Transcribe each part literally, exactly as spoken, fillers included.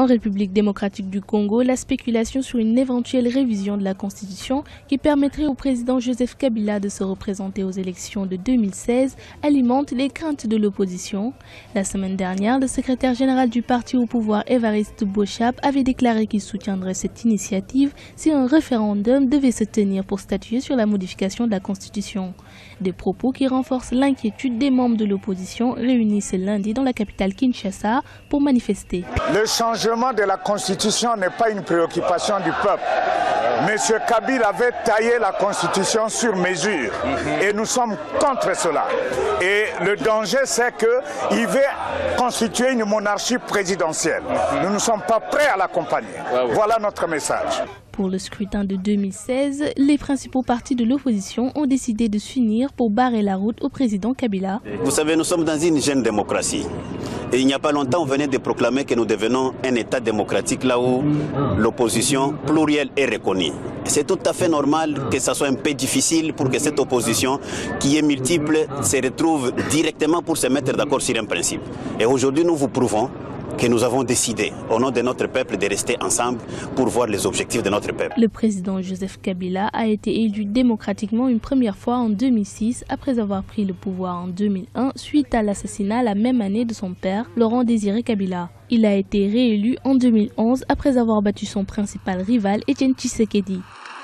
République démocratique du Congo, la spéculation sur une éventuelle révision de la Constitution qui permettrait au président Joseph Kabila de se représenter aux élections de deux mille seize alimente les craintes de l'opposition. La semaine dernière, le secrétaire général du parti au pouvoir, Évariste Bochap, avait déclaré qu'il soutiendrait cette initiative si un référendum devait se tenir pour statuer sur la modification de la Constitution. Des propos qui renforcent l'inquiétude des membres de l'opposition réunis ce lundi dans la capitale Kinshasa pour manifester. Le changement de la Constitution n'est pas une préoccupation du peuple. Monsieur Kabila avait taillé la Constitution sur mesure et nous sommes contre cela. Et le danger, c'est qu'il veut constituer une monarchie présidentielle. Nous ne sommes pas prêts à l'accompagner. Voilà notre message. Pour le scrutin de deux mille seize, les principaux partis de l'opposition ont décidé de s'unir pour barrer la route au président Kabila. Vous savez, nous sommes dans une jeune démocratie. Et il n'y a pas longtemps, on venait de proclamer que nous devenons un État démocratique là où l'opposition plurielle est reconnue. C'est tout à fait normal que ça soit un peu difficile pour que cette opposition, qui est multiple, se retrouve directement pour se mettre d'accord sur un principe. Et aujourd'hui, nous vous prouvons que nous avons décidé, au nom de notre peuple, de rester ensemble pour voir les objectifs de notre peuple. Le président Joseph Kabila a été élu démocratiquement une première fois en deux mille six, après avoir pris le pouvoir en deux mille un, suite à l'assassinat la même année de son père, Laurent Désiré Kabila. Il a été réélu en deux mille onze, après avoir battu son principal rival, Etienne Tshisekedi.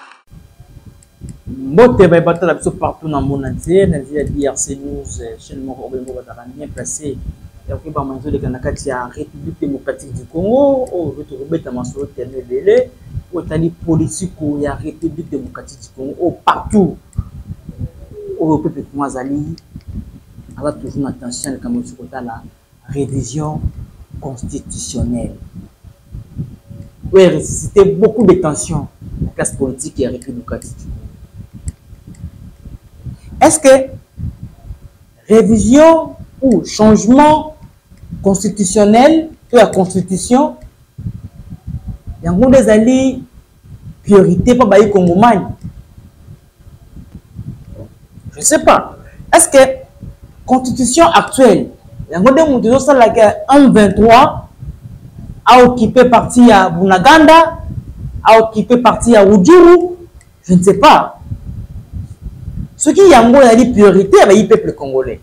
Partout dans le monde entier, D R C News, chaîne bien placée. La République démocratique du Congo, au retour de politique ou la République démocratique du Congo, partout au peuple Mwazali, on a toujours attention à la révision constitutionnelle. Oui, ressusciter beaucoup de tensions la classe politique et la République démocratique du Congo. Est-ce que révision ou changement constitutionnel de la constitution, il y a des alliés priorité pour les Congomais? Je ne sais pas. Est-ce que la constitution actuelle, il y a des gens qui ont en vingt-trois a occupé partie à Bunaganda, a occupé partie à Rudjuru? Je ne sais pas. Ce qui y a des priorité avec le peuple congolais.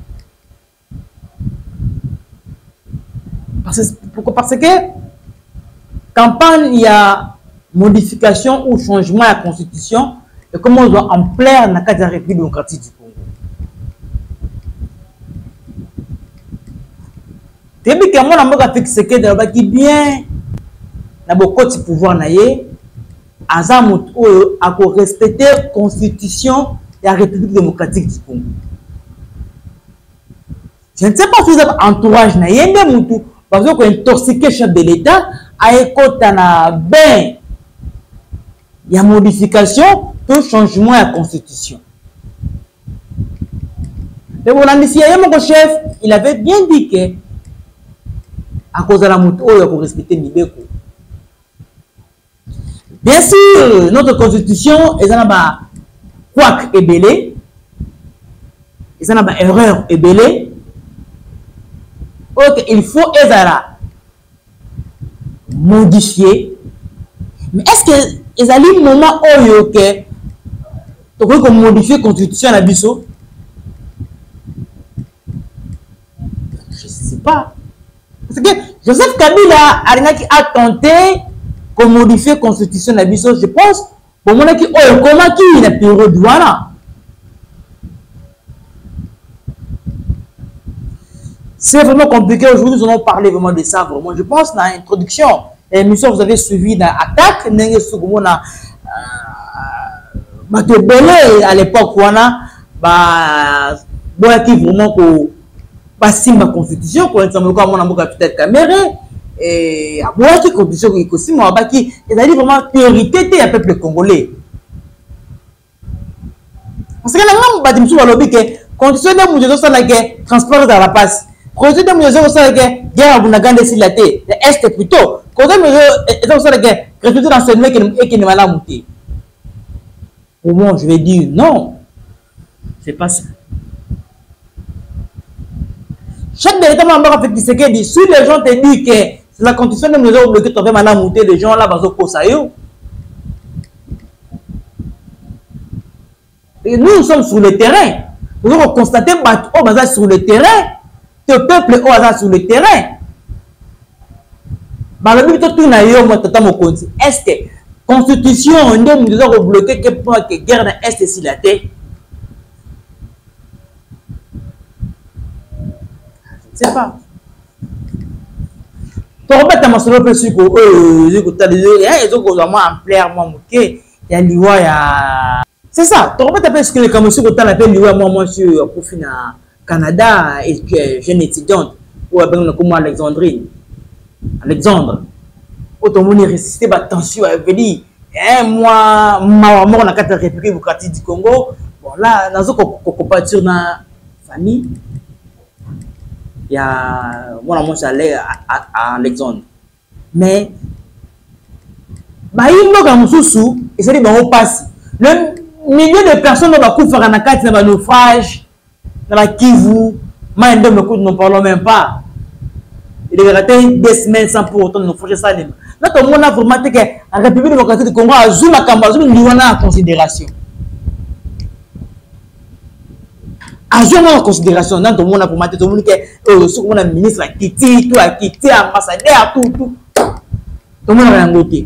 Parce que, parce que campagne, il y a modification ou changement à la constitution et comment on doit en plaire dans la République démocratique du Congo. Typiquement, on a fixé que dans le bien, dans le côté du pouvoir, à respecter la constitution de la République démocratique du Congo. Je ne sais pas si vous avez entourage, parce que intoxiqué chef de l'État a écouté na ben il y a modification tout changement à la constitution. Mais mon ami mon chef, il avait bien dit que à cause de la moto il faut respecter Mibeko. Bien sûr, notre constitution est un couac et belé, est un erreur et belé. Okay, il faut modifier. Mais est-ce que les alliés au moment où tu peux modifier la constitution à Bisso? Je ne sais pas. Parce que Joseph Kabila a tenté de modifier la constitution à Bisso. Je pense pour moi qui oh comment qui la période douana. C'est vraiment compliqué aujourd'hui, nous allons parler vraiment de ça. Vraiment. Je pense dans l'introduction, l'émission vous avez suivi dans l'attaque, nous avons à l'époque où on a vraiment passé ma constitution, pour exemple, comme on a peut-être caméra, et à moi qui constitution qui aussi, moi qui est vraiment priorité du peuple congolais. Parce que là, on va dire que la constitution de la transparence dans la passe. Quand on a dit que guerre à Bunaganda c'est la terre, est plutôt. Quand on a dit que résultat d'enseignement qui n'est pas monté. Pour moi, je vais dire non. C'est pas ça. Chaque département a fait ce qu'il dit. Si les gens te disent que C'est la constitution de nous a bloqué de maintenant monter les gens là bas au Kosayo. Et nous, nous sommes sur le terrain. Nous avons constaté au bazar sur le terrain. Le peuple au bazar sur le terrain. Est-ce que la constitution nous a bloqué que pour que guerre dans l'Est si la terre? Je ne sais pas. Tu remettes à ma soeur que tu c'est ça. Tu remettes à ce que les Camerounais ont appelé l'I W A moi sur pour finir Canada et que jeune étudiante ou comme Alexandrine. Alexandre. Automoni ressuscité ba tension avait dit eh moi ma mort na quatre République démocratique du Congo. Bon là dans ko compatir na famille. Il y a moi moi j'allais à Alexandre. Mais bah il no ga mususu et c'est dit ba on passe. Le milliers de personnes va couper na carte na naufrage dans la Kivu, mais ne nous parlons même pas. Il est resté des semaines sans pour autant nous faire ça. Notre monde a vraiment que la République démocratique du Congo a joué la Cambazou nous en considération. A joué en considération. Notre monde a vraiment tout le monde que ce qu'on a ministre a quitté, tout a quitté, ambassadeur, tout, tout. Tout le monde a engagé.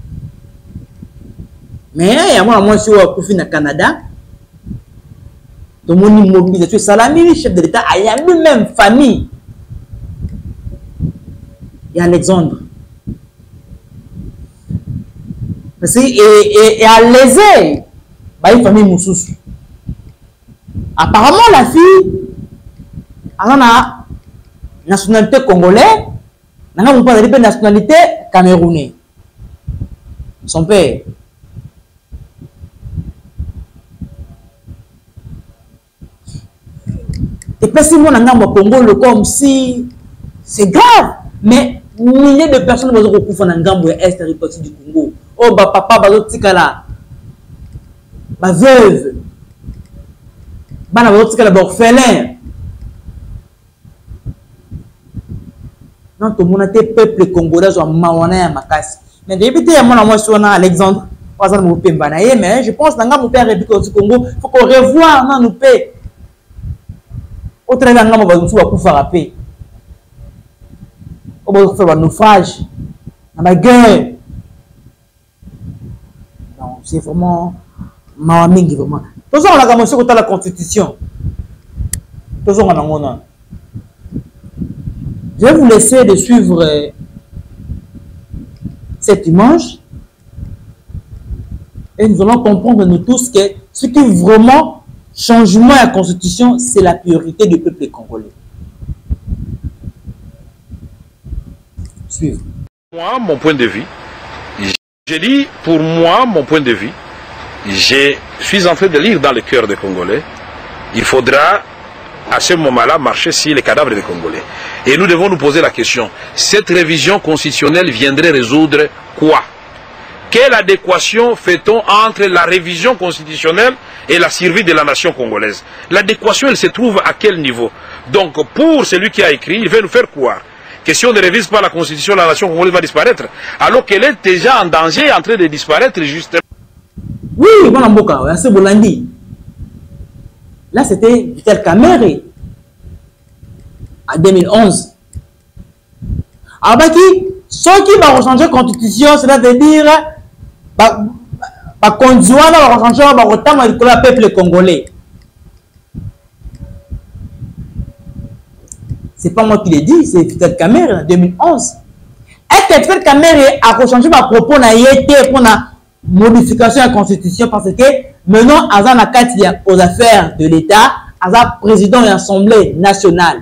Mais il y a moi, moi, je suis au profit du Canada. Tout le monde mobilise. Tu es Salami, chef de l'État, il y a lui-même famille. Et Alexandre. Parce que, et, et, et à l'Aisé, bah, il y a une famille Moussous. Apparemment, la fille, elle a la nationalité congolaise, elle a la nationalité camerounaise. Son père. Et puis, si mon ami au Congo, comme si c'est grave, mais milliers de personnes vont se retrouver dans Ngambo et Est répartie du Congo. Oh, bah, papa, bah, l'autre là, bah, veuve, bah, l'autre là, bah, orphelin. Non, tout le monde a été peuple congolais, soit maouané à ma casse. Mais depuis que mon ami sur Alexandre, pas ça, mon père, mais je pense que dans mon père république du Congo, il faut qu'on revoie, non, nous paie. Au travail d'un homme, on va tout frapper. On va faire un naufrage. Dans la guerre. Non, c'est vraiment. Maman, vraiment. Toujours, on a commencé à la Constitution. Toujours, on a. Je vais vous laisser de suivre cette image. Et nous allons comprendre, nous tous, que ce qui est vraiment. Changement à la Constitution, c'est la priorité du peuple congolais. Suivre. Moi, mon point de vue, je dis pour moi, mon point de vue, je suis en train de lire dans le cœur des Congolais. Il faudra à ce moment-là marcher sur les cadavres des Congolais. Et nous devons nous poser la question, cette révision constitutionnelle viendrait résoudre quoi? Quelle adéquation fait-on entre la révision constitutionnelle et la survie de la nation congolaise? L'adéquation, elle se trouve à quel niveau? Donc, pour celui qui a écrit, il veut nous faire croire que si on ne révise pas la constitution, la nation congolaise va disparaître, alors qu'elle est déjà en danger, en train de disparaître, justement. Oui, bon, Mboka, c'est Bolandi. Là, c'était Vital Kamerhe, en deux mille onze. Alors, bah, qui, ceux qui vont changer la constitution, cela veut dire va conduire à changer le peuple congolais. C'est pas moi qui l'ai dit, c'est Vital Kamerhe en deux mille onze. Est-ce que Vital Kamerhe a changé ma propos pour la modification de la constitution parce que maintenant, à la carte aux affaires de l'État, à la président de l'Assemblée nationale.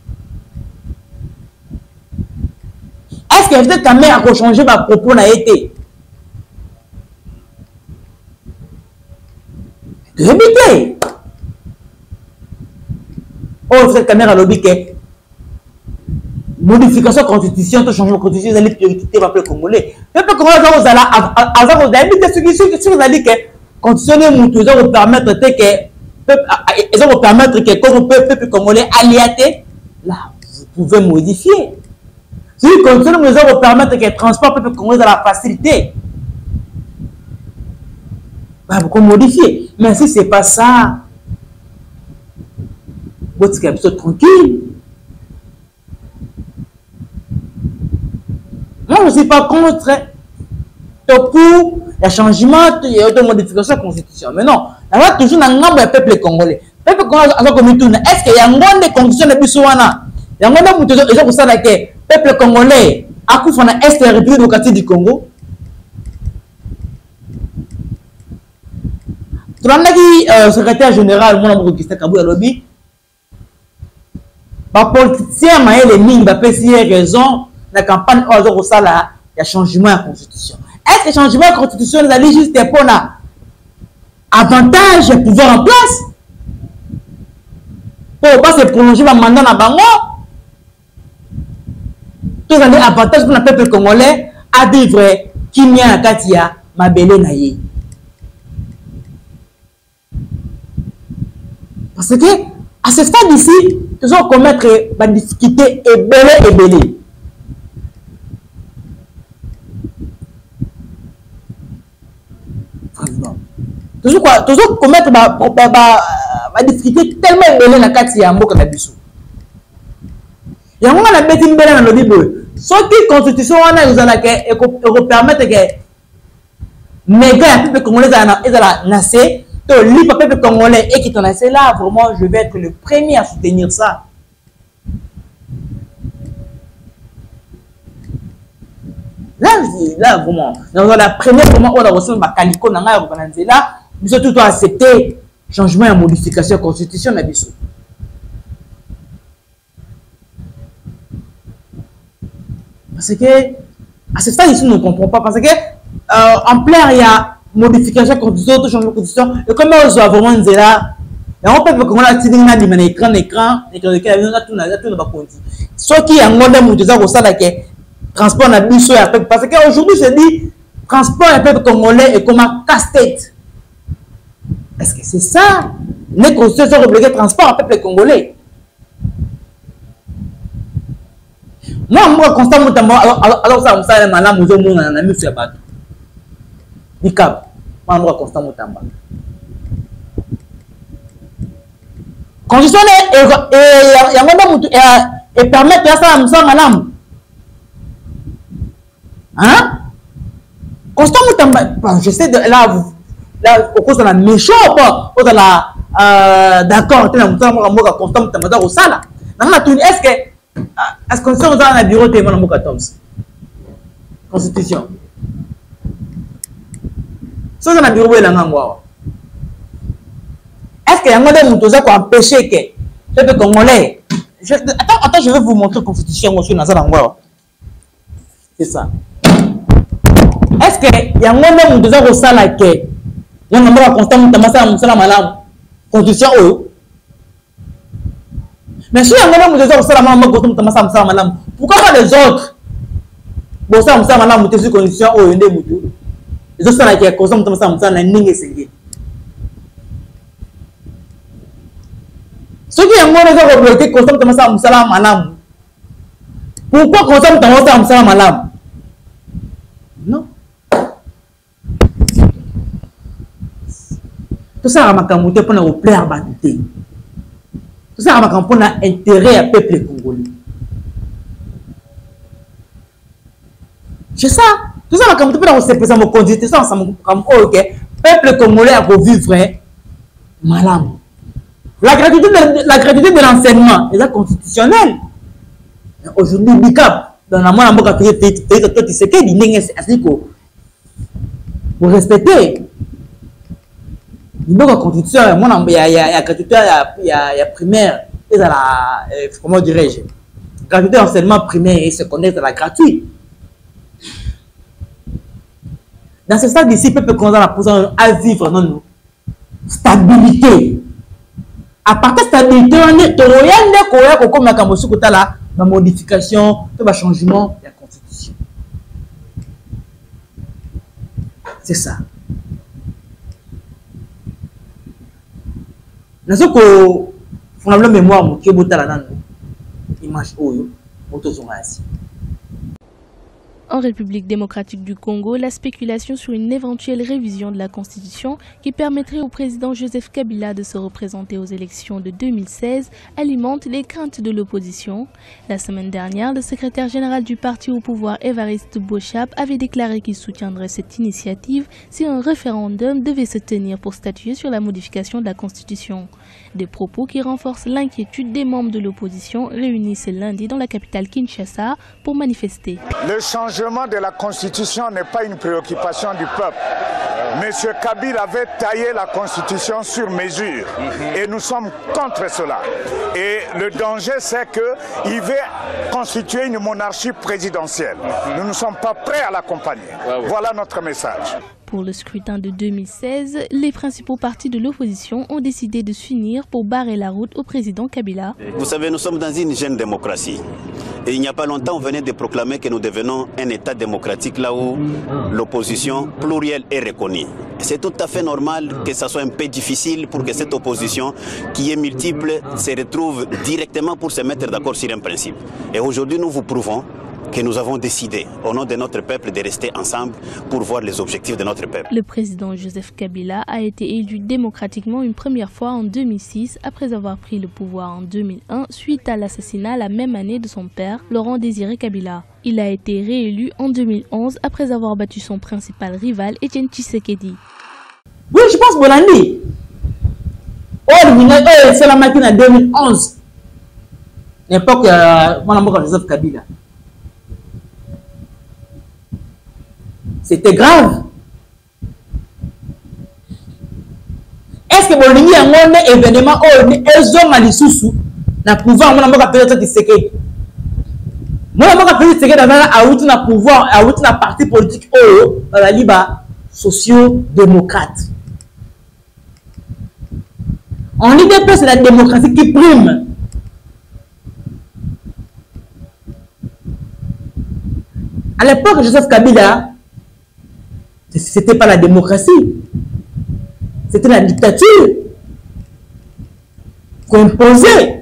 Est-ce que Vital Kamerhe a changé ma propos n'a été? Répétez. Oh, Vital Kamerhe a lobby que modification de la constitution, tout changement de la constitution, c'est la priorité pour le Congolais. Le peuple congolais, vous allez vous avez dit que la constitution va permettre que ils vont permettre que comme le peuple congolais aliaté, là, vous pouvez modifier. Si la constitution nous a permettre que le transport peut conduire dans la facilité, bah, vous modifier. Mais si ce n'est pas ça, vous êtes tranquille. Moi, je ne suis pas contre pour le changement et la modification de la constitution. Mais non, il y a toujours un nombre de peuple congolais. Le peuple congolais, est-ce qu'il y a un nombre de constitutions de Bissouana? Il y a un nombre de gens qui savent que le peuple congolais a couvert l'Est de la République démocratique du Congo. Tu as dit, le secrétaire général, mon amour, Christophe Kabou, lobby. Les politiciens, les mines, ils ont raison. La campagne, il y a changement de la constitution. Est-ce que le changement de la constitution est allé juste pour avantage et pouvoir en place? Pour ne pas se prolonger le mandat dans le bango? Tous les avantages pour le peuple congolais à vivre qui n'y a Katia, ma belle naïe. Parce que, à ce stade ici, nous allons commettre des difficultés et belé et belé. Toujours quoi, toujours commettre des difficultés tellement belé dans Katia, Yambo comme Abissou. Yambo a bêti belé dans le Bible. Ce qui constitution, nous allons permettre que les gars, le peuple congolais, ils allaient naître. Le peuple congolais et qui t'en a c'est là, vraiment, je vais être le premier à soutenir ça. Là, là vraiment, dans la première moment où on a reçu ma calico, là, nous avons tout accepté changement et modification de la constitution. Parce que, à ce stade ici, nous ne comprenons pas. Parce que, euh, en plein, il y a modification de constitution, tout changement de constitution, et comme on voit vraiment une zéla, et on peut voir comment la tiding a dit, mais écran, écran, écran, écran, tout a tout n'a pas compté. Ce qui est un modèle où tu as ça, transport n'a plus à peuple. Parce qu'aujourd'hui, je dis, transport à peuple congolais est comme un casse-tête. Est-ce que c'est ça? Les constitutions sont obligées de transport à peuple congolais. Moi, moi, constamment, alors ça, on s'est dit, madame, nous avons un ami sur la bateau. Nikab, moi, moi, constant Moutamba. Constitution et permettre de ça à M. Madame. Hein? Constant Moutamba, je sais, là, là, au cause de la méchant ou pas, au cause de la. D'accord, tu as constant Moutamba au sala. Est-ce que. Est-ce qu'on est dans le bureau de Mme Moukatoms? Constitution. Est-ce qu'il y a un bureau de l'Angangwa? Est-ce qu'il y a un modèle qui a empêché que le peuple congolais. Attends, attends, je vais vous montrer la constitution aussi dans l'Angangwa. C'est ça. Est-ce qu'il y a un modèle qui a empêché que il y a un modèle qui a empêché que constitution ou mais si il y a un modèle qui a empêché pourquoi pas les autres? Bon, ça, ça, madame, vous êtes condition ou une des moutons. Les autres, ça, qui est consomment comme ça, ça, n'a n'ingé singé. Ceux qui ont un modèle qui consomment comme ça, ça, madame. Pourquoi consomment comme ça, ça, madame? Non. Tout ça, ma camouté pour nous plaire à battre. Tout ça, ma camouté pour intérêt au peuple congolais. C'est ça. Tout ça, comme tu peux dans ces présents, conduire ça ensemble comme ok. Peuple congolais a vivre malam. La gratuité de la gratuité de l'enseignement est constitutionnelle. Aujourd'hui, Bicap, dans la moindre boca fait fait tu sais que l'ingé c'est assez quoi. Vous respectez. Il y a une constitution, moi il y a il y a gratuité, il y a il y a primaire et dans la comment dirais-je? Gratuité d'enseignement primaire et secondaire c'est la gratuite. Dans ce stade ici, le peuple congolais a posé à vivre dans nous. Stabilité. À partir de stabilité, on est comme la modification, le changement de la constitution. C'est ça. Nous avons la mémoire qui est botala dans nous. Image oyo, moto zonga assis. En République démocratique du Congo, la spéculation sur une éventuelle révision de la Constitution qui permettrait au président Joseph Kabila de se représenter aux élections de deux mille seize alimente les craintes de l'opposition. La semaine dernière, le secrétaire général du parti au pouvoir, Évariste Bochap, avait déclaré qu'il soutiendrait cette initiative si un référendum devait se tenir pour statuer sur la modification de la Constitution. Des propos qui renforcent l'inquiétude des membres de l'opposition réunis ce lundi dans la capitale Kinshasa pour manifester. Le changement de la Constitution n'est pas une préoccupation du peuple. Monsieur Kabila avait taillé la Constitution sur mesure et nous sommes contre cela. Et le danger, c'est qu'il veut constituer une monarchie présidentielle. Nous ne sommes pas prêts à l'accompagner. Voilà notre message. Pour le scrutin de deux mille seize, les principaux partis de l'opposition ont décidé de s'unir pour barrer la route au président Kabila. Vous savez, nous sommes dans une jeune démocratie. Et il n'y a pas longtemps, on venait de proclamer que nous devenons un État démocratique là où l'opposition plurielle est reconnue. C'est tout à fait normal que ça soit un peu difficile pour que cette opposition, qui est multiple, se retrouve directement pour se mettre d'accord sur un principe. Et aujourd'hui, nous vous prouvons que nous avons décidé, au nom de notre peuple, de rester ensemble pour voir les objectifs de notre peuple. Le président Joseph Kabila a été élu démocratiquement une première fois en deux mille six, après avoir pris le pouvoir en deux mille un, suite à l'assassinat la même année de son père, Laurent Désiré Kabila. Il a été réélu en deux mille onze, après avoir battu son principal rival, Etienne Tshisekedi. Oui, je pense Bolandi. Oh, c'est la machine en deux mille onze. L'époque, euh, mon Joseph Kabila. C'était grave. Est-ce que Bolingui a un événement où ils ont mal sous na pouvoir mon amour appelé ça Tshisekedi. Mon amour appelé Tshisekedi a eu na pouvoir, a eu na parti politique oh dans la liba socio-démocrate. En I D P, c'est la démocratie qui prime. À l'époque, Joseph Kabila, c'était pas la démocratie, c'était la dictature qu'on imposait.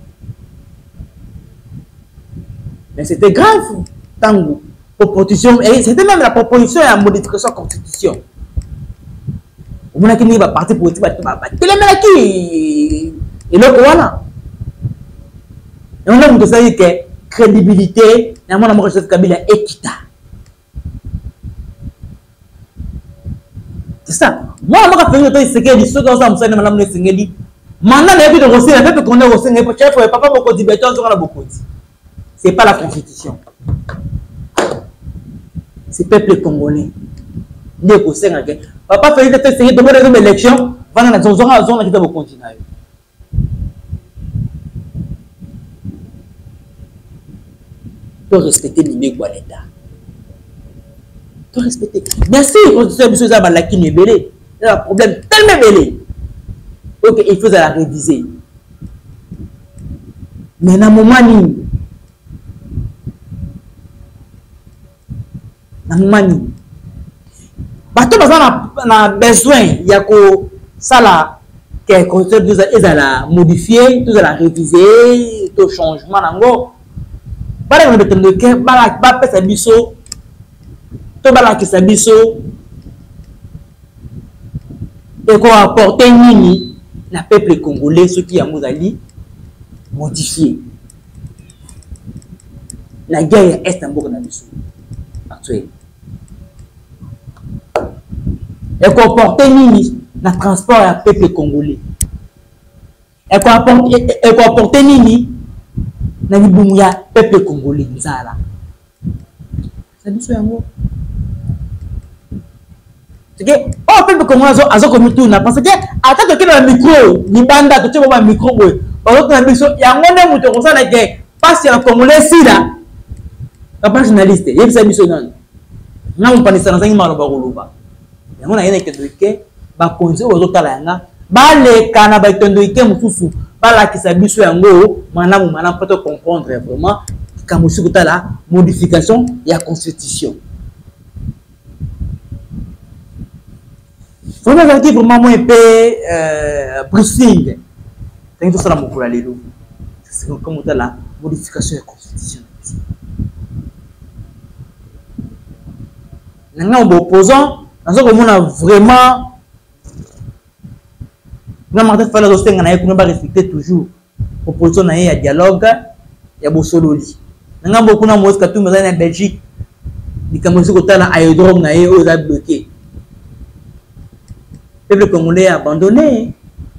Mais c'était grave, tango, proposition, et c'était même la proposition et la modification de la constitution. On a qui va partir politique, il est qui et le voilà. Et on a dit que crédibilité, et mon amour Joseph Kabila équita. C'est ça. Moi, je vais faire ce que je suis dans le Madame Sengeli. Maintenant, les de Rossi, les peuples qu'on a Rossi, les chefs, papa, beaucoup de béton, on a beaucoup. Ce n'est pas la constitution. C'est le peuple congolais. Les Rossi, papa fait une série de élections, pendant la zone, la zone qui va continuer. Il faut respecter l'I M E l'État. Il faut respecter. Merci, on se fait des choses à la qui n'est belé. Il y a un problème tellement belé. Donc, il faut la réviser. Mais dans le moment où, dans le moment où, bateau on a besoin, il y a que ça là, que concept ils la modifier, tout la réviser, tout changement nango. Par exemple, le que bala ba pesa biso, to bala ki sa biso, et qu'on apporte nini na peuple congolais ceux qui a mozali modifié. La guerre est un bon na biso. Actuellement. Et qu'on apporte nini na transport à peuple congolais. Et qu'on apporte et qu'on apporte nini na libumuya peuple congolais nzala. C'est biso yango. C'est que oh peuple congolais azo comme tout na parce que attends que le micro ni banda to tsheba micro boy. Parce que na biso yango ne muto ko sala ke passe en congolais si là. Papa journaliste, yebisa biso non. Na mo panisa na zangi maloba koloba. Yango na yena ke ke ba konze ozo tala yanga ba le kana ba tondo ike mususu. Par qui s'abuse yango manam manam peut comprendre vraiment quand monsieur la modification de la constitution. Faut nous dire vraiment moi un peu euh briefing. C'est tout ça la pour aller là. C'est comme la modification de la constitution. Nanga opposant, nazo komona vraiment na Martin Fayulu azosenga na ye kuna ba respecter toujours opposition na ye ya dialogue ya bosololi. Nanga bokuna Moïse Katumbi za na Belgique likambo ziko tala aérodrome na ye oza bloqué. Peuple congolais abandonné.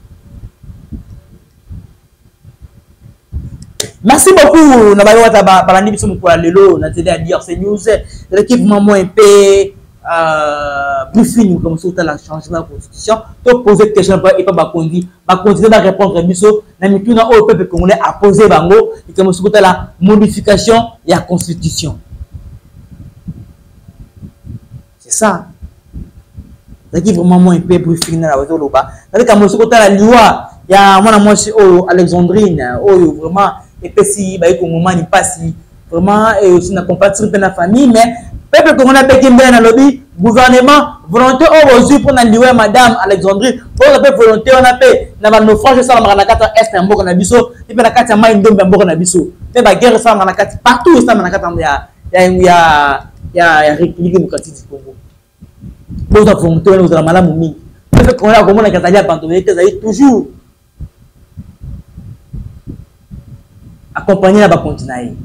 Merci beaucoup. Na bayo ta balandi biso mko lelo na télé à dire c'est news l'équipe maman un peu euh plus fine comme ça la changement de constitution to poser question et pas ba conduire ba continuer ba répondre biso na mituna au peuple congolais a poser bango et comme ça la modification de la constitution. C'est ça. L'équipe maman un peu plus fine na bazo loba. C'est comme ça la loi ya mwana mwasi o Alexandrine o vraiment et puis si bah au moment il passe vraiment et aussi na compatir de la famille mais peuple qu'on a pété bien dans le lobby gouvernement volonté au reçu pour na liwe madame Alexandrine pour la volonté on a fait na ba naufrage ça na kata est en boko na biso et puis na kata mai ndombe boko na biso mais ba guerre ça na kata partout ça na kata ya ya ya ya République démocratique du Congo pour la volonté on a malamu mingi peuple qu'on a comment na kata ya abandonné toujours accompagner la continent.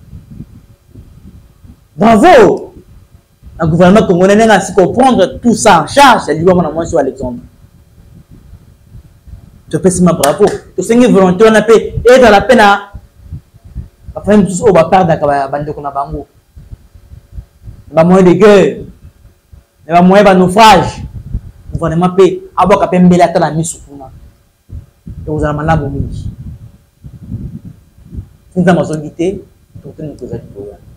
Bravo! Le gouvernement congolais n'a pas comprendre tout ça en charge. C'est lui qui a sur Alexandre. Je peux dire bravo. Tu sais que volonté on a fait et dans la peine à faire tous au bas perdre la bande qu'on a bango. Le moyen de guerre, le moyen de naufrage. Le gouvernement paie. Abo kapé mbela ta la mise sur nous. Et vous allez malade au midi. Nous avons besoin de quitter, tout le monde peut être